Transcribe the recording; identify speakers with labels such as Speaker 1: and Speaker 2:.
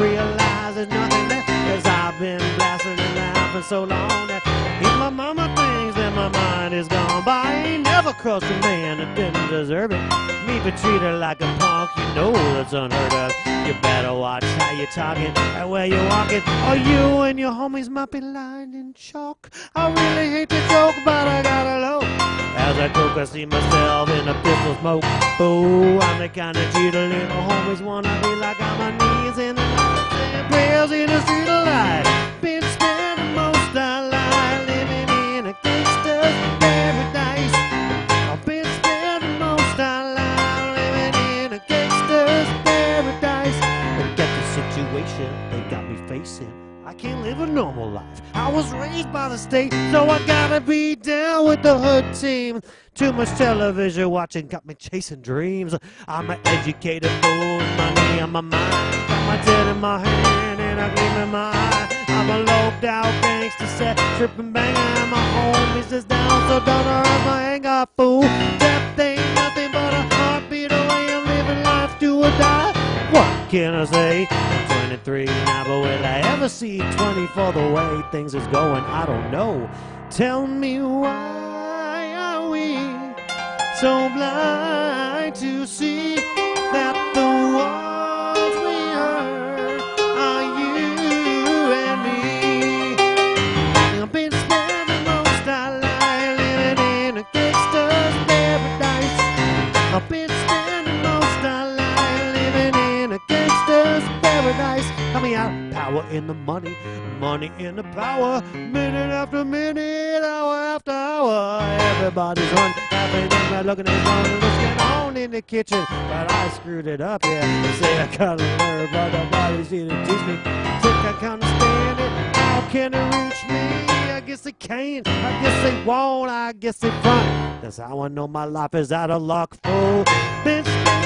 Speaker 1: realize there's nothing left, 'cause I've been blasting and laughing so long that if my mama thinks that my mind is gone, but I ain't never crossed a man that didn't deserve it. Me be treated like a punk, you know that's unheard of. You better watch how you're talking and where you're walking, or you and your homies might be lying in chalk. I really hate to joke, but I gotta know. As I cook, I see myself in a pistol smoke. Oh, I'm the kind of cheater little homies wanna be like on my knees in the night, saying prayers in the street of light. Been spending most of our life living in a gangster's paradise. I've been spending most of our life living in a gangster's paradise. And get the situation they got me facing. I can't live a normal life. I was raised by the state, so I gotta be down with the hood team. Too much television watching got me chasing dreams. I'm an educated fool, money on my mind. Got my debt in my hand and a gleam in my eye. I'm a loped out gangster set, tripping banging. My homies is down, so don't hurt my anger, fool. Death ain't nothing but a heartbeat away. I'm living life do or die. What can I say? 23 now, but will I ever see 24 the way things is going? I don't know. Tell me, why are we so blind to see that the ones we hurt are you and me? I've been spending most of our life living in a gangster's paradise. I've been spending most of our life living in a gangster's paradise. Coming out, power in the money, money in the power. Minute after minute, hour after hour. Everybody's run, everything right, looking at phone. What's going on in the kitchen? But I screwed it up, yeah. They say I gotta learn, but nobody's here to teach me. Think I can understand it? How can it reach me? I guess they can't, I guess they won't, I guess they front. That's how I know my life is out of luck, fool. Been